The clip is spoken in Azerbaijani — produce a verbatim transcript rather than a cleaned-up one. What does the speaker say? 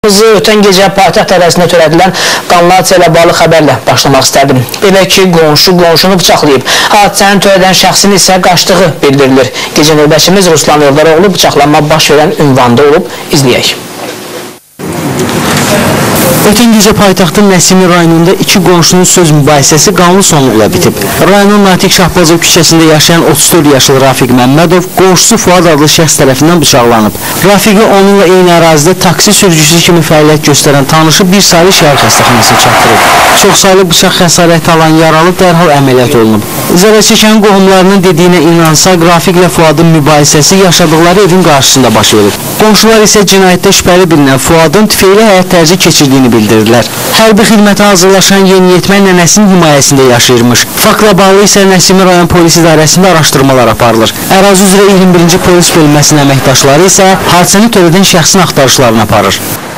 Yayımımızı ötən gecə paytaxt ərazisində törədilən qanlı hadisə ilə bağlı xəbərlə başlamaq istərdim. Belə ki, qonşu qonşunu bıçaqlayıb. Hadisəni törədən şəxsin isə qaçdığı bildirilir. Gecə növbəçimiz Ruslan Eldaroğlu bıçaqlanma baş verən ünvanda olub, izləyək. Ötən gecə paytaxtın Nəsimi rayonunda iki qonşunun söz mübahisəsi qanlı sonluqla bitib. Rayonun Natiq Şahbazov küçəsində yaşayan otuz dörd yaşlı Rafiq Məmmədov qonşusu Fuad adlı şəxs tərəfindən bıçaqlanıb. Rafiqi onunla eyni ərazidə taksi sürücüsü kimi fəaliyyət göstərən tanışı bir saylı şəhər xəstəxanasına çatdırıb. Çox saylı bıçaq xəsarəti alan yaralı dərhal əməliyyat olunub. Zərər çəkən qohumlarının dediyinə inansaq, Rafiqlə Fuadın mübahisəsi yaşadıkları evin qarşısında baş verib. Qonşular isə cinayətdə şübhəli bilinən Fuadın tüfeyli həyat tərzi keçirdiyini bildirdilər. Hərbi xidmətə hazırlaşan yeniyetmə nənəsinin himayəsində yaşayırmış. Faktla bağlı isə Nəsimi rayon polis idarəsində araşdırmalar aparılır. Ərazi üzrə iyirmi birinci polis bölməsinin əməkdaşları isə hadisəni törədən şəxsin axtarışlarını aparır.